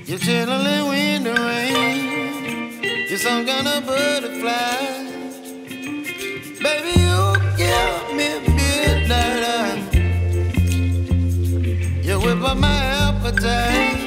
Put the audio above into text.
You're chilling in the rain. You're some kind of butterfly. Baby, you give me midnight. You whip up my appetite.